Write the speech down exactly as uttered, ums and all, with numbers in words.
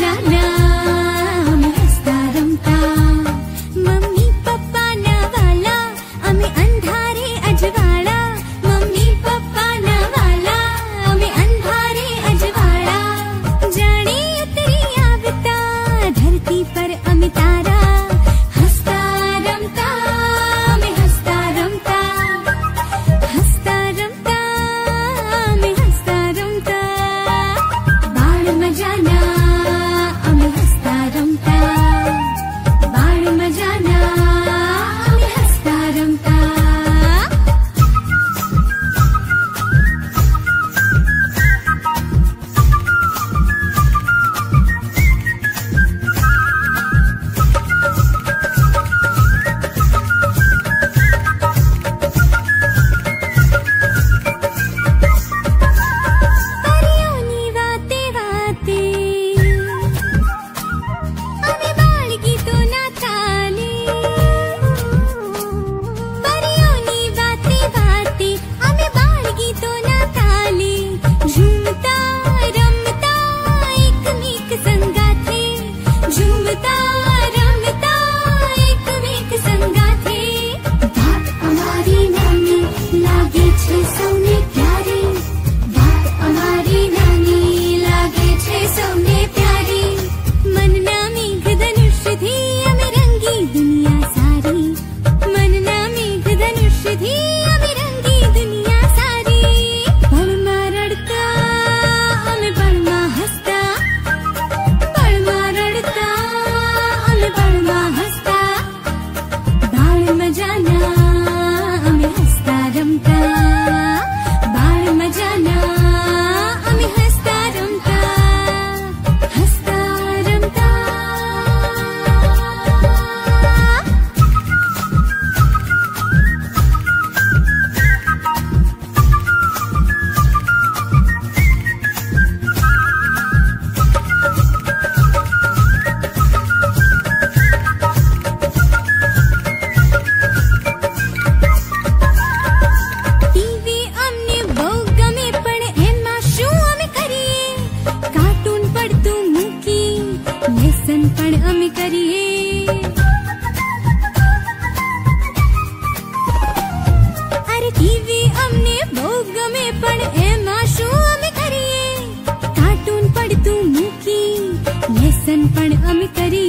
मजाना અમે હસતા રમતા મમ્મી પપ્પાના વાલા અમે અંધારે અજવાળા મમ્મી પપ્પાના વાલા અમે અંધારે અજવાળા જાણે ઉતરી આવતા ધરતી પર અમે તારા હસતા રમતા અમે હસતા રમતા હસતા રમતા અમે હસતા રમતા બાળ મજાના અમે હસતા રમતા બાળ મજાના અમે હસતા રમતા परियोनी वाते वाते અમે બાળ ગીતોના તાલે પરિયોની વાતે વાતે અમે બાળ ગીતોના તાલે ઝૂમતા રમતા એકમેક સંગાથે ઝૂમતા રમતા એકમેક સંગાથે વાત અમારી નાની લાગે છે સૌને પ્યારી વાત અમારી નાની લાગે છે સૌને પ્યારી મનના મેઘ ધનુષથી અમે રંગી દુનિયા સારી મનના મેઘ ધનુષથી અમે રંગી દુનિયા સારી પળમાં રડતા અમે પળમાં હસતા પળમાં રડતા અમે પળમાં હસતા બાળ મજાના અમે હસતા રમતા બાળ મજાના અમે હસતા રમતા હસતા રમતા ટીવી અમને બહુ ગમે પણ એમાં શું અમે કરીએ કાર્ટૂન પડતું મૂકી લેસન પણ અમે કરીએ અરે ટીવી અમને બહુ ગમે પણ એમાં શું અમે કરીએ કાર્ટૂન પડતું મૂકી લેસન પણ અમે કરીએ